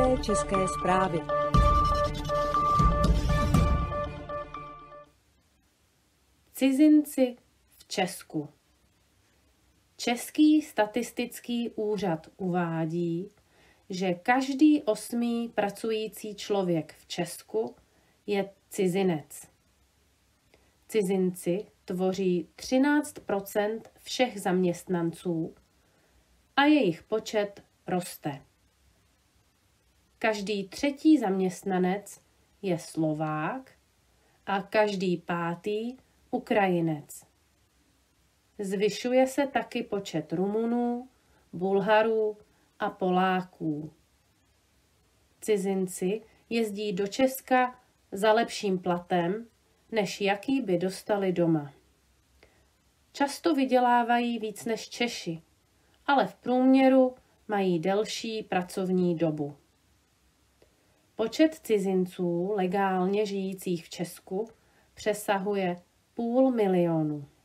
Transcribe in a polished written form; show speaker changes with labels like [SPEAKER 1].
[SPEAKER 1] Nové české zprávy.
[SPEAKER 2] Cizinci v Česku. Český statistický úřad uvádí, že každý 8. pracující člověk v Česku je cizinec. Cizinci tvoří 13 % všech zaměstnanců a jejich počet roste. Každý 3. zaměstnanec je Slovák a každý 5. Ukrajinec. Zvyšuje se taky počet Rumunů, Bulharů a Poláků. Cizinci jezdí do Česka za lepším platem, než jaký by dostali doma. Často vydělávají víc než Češi, ale v průměru mají delší pracovní dobu. Počet cizinců legálně žijících v Česku přesahuje 500 000.